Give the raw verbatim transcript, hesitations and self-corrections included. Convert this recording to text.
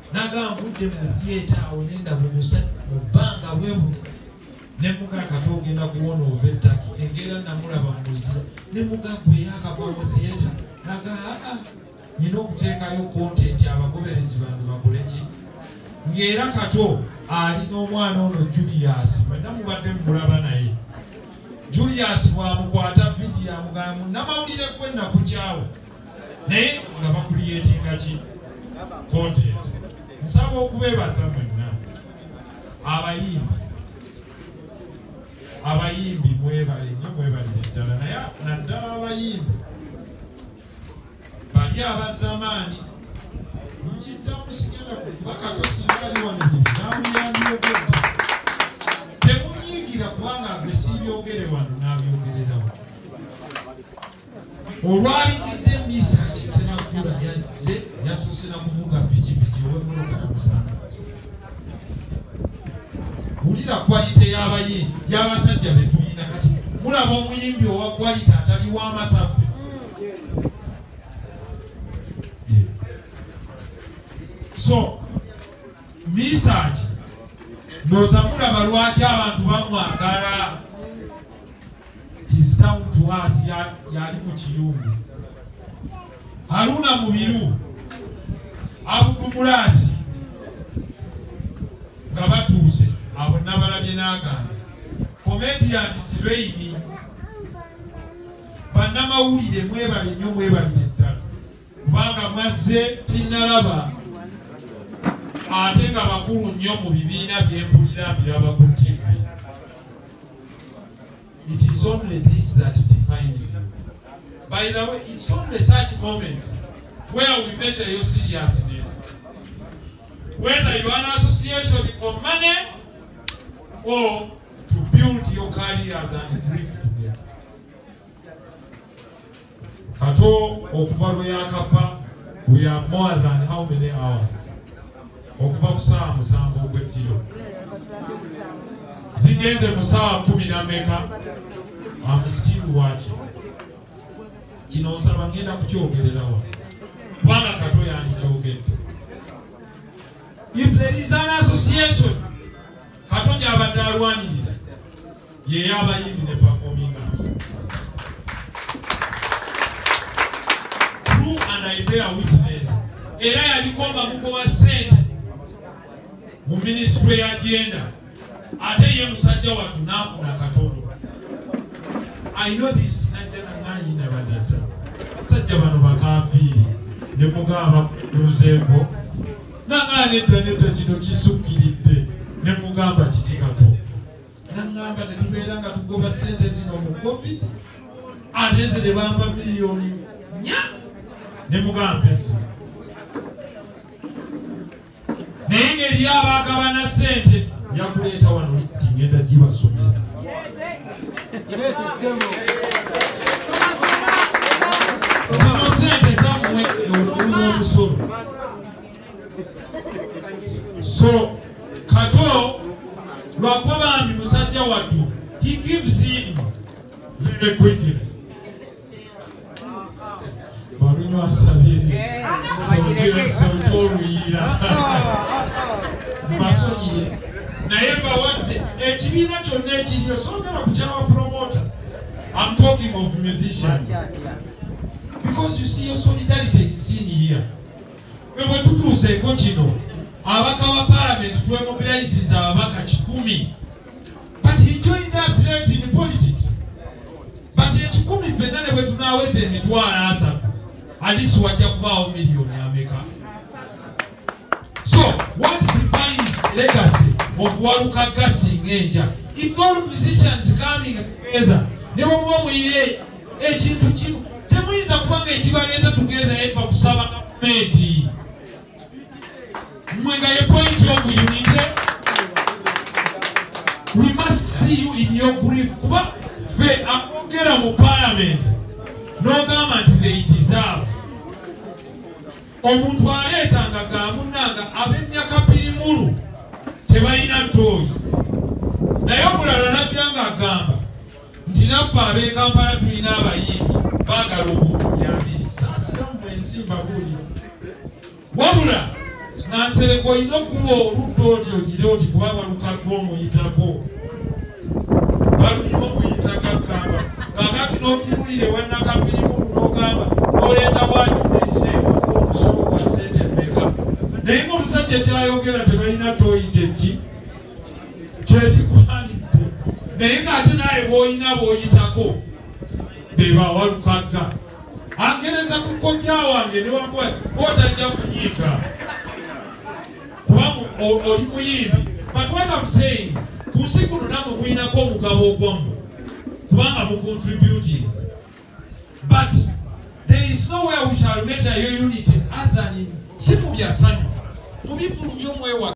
naga nvudde mu theatre awo nenda mu bbanga bwebu ne muga Kato ogenda kuwona ova ettaki engera namulaba mu muzira ne muga gwe yakagwa mu theatre naga aa nyina okuteekayo content abagoberezi bantu bakoleki ng'era Kato alina omwana ono Julius mwenna mubadde mulaba naye Julius bwamukwata vidiyo amugamba namawulire gwe nakukyawo naye nga bakuliyetinga ki content. Nsaba okubeebaza mwenna abayimbi abayimbi mwebale nnyo mwebalire ddala naye naddala abayimbi bali abazamaani nkiddamu sigenda kuba Kato singa ali wano bibi namuyambyogedde temunyiigira kubanga agwe siibyogere wano n'abyogererawo olwabikidde misa akisenakula yazze yasoose na kuvuga pikipiki owemmotoka yamusanga wulira kwalite y'abayimbi y'abasajja be tulina kati mulaba omuyimbi owa kwalite atali w'amasabbe so misaki noza mulaba lwaki abantu bamwagala his down to earth yali mu kiyungu Haruna Mubiru abukumulasi nga batuuse abo nabalabye n'agamba comedian Siraini bannamawulire mwebale nnyo mwebalire ddala kubanga mazze sinnalaba ate nga bakulu nnyo mu bibiina byempulira mbiraba ku T V. It is only this that defines you. By the way, it's only such moments where we measure your seriousness. Whether you are an association for money or to build your careers and grief together. Kato okuva lwe yakafa, we are more than how many hours? Okuva ku ssaawa musanvu ogw'ekiro. Zigenze mu ssaawa kumi na mmeka amusikiru waki. Kino nsaba ngenda kukyogererawo kubanga Kato yandikyogedde. If there is an association Kato gy'abadde alwanirira ye y'abayimbi ne performing arts. True and I bear witness. Era yalikomba mugoba ssente mu ministry y'agenda ate ye musajja wattu n'afuna katono. I know this najja nanganyi nabadasa sajja bano bakafiiri ne mugamba Nsereko nangana nedda nedda kino kisukkiridde ne mugamba kiki Kato nangamba ne tubeera nga tugoba ssente zino mu covid ate nze ne bamba miliyoni nya ne mugamba esi naye ngeri abaagabana ssente yakuleeta wano listi ngenda gibasomera. Zino sente zammwe n'omusolo. So Kato lwakuba bambi musajja wattu he gives in very quickly. Baluno asabye sonti oluyira basonyiye naye bawadde ekibiina kyonna ekiriyo sogera kukyawa promoter. I'm talking of musicians because you see your solidarity is seen here. Bwe tutuuseeko kino abaka wa parliament twemobilizinze ababaka kikumi but he joined us late in politics but ekikumi ffenna ne bwe tunaaweza emitwalo asatu alisi wajja kubaawo miliyoni ameka. So what defines legacy of waluka gassing enja? If all musicians coming together ne bwe mwire ekintu kimu temuyinza kubanga ekibaleeta together eva kusaba gavumenti mwenga ye point of unity. We must see you in your grief kuba fe akogera mu parliament n'ogamba nti they deserve. Omuntu aleetanga gamunanga ab'emyaka pirimulu tebalina ttooyi naye omulala najjanga agamba nti naffe ab'e Kampala tulina abayimbi baagala obuntu byabiri saasiramu ensimba buli wabula Nsereko ino kuba oludda otyo ogire oti kuba Walukaga omuyitako balunyo omuyitaka kamba kakati n'otunulire wannakapirimu n'ogamba n'oleeta wajumenti naye omusolo gwa ssente mmeka naye ng'omusajja kyayogera tebalina toyi kyeki kyekikwanidde naye ng'ate naye bw'olina bw'oyitako beba Walukaga angereza ku kojja wange ne wakuba otajja kunyiika kuba oli muyimbi but what I'm saying ku nsi kuno namwe muyinako omugabo ogwammwe kubanga mu contributes but there is nowhere we shall measure your unity other than si mu byasanyu mu bivulu by'omwewa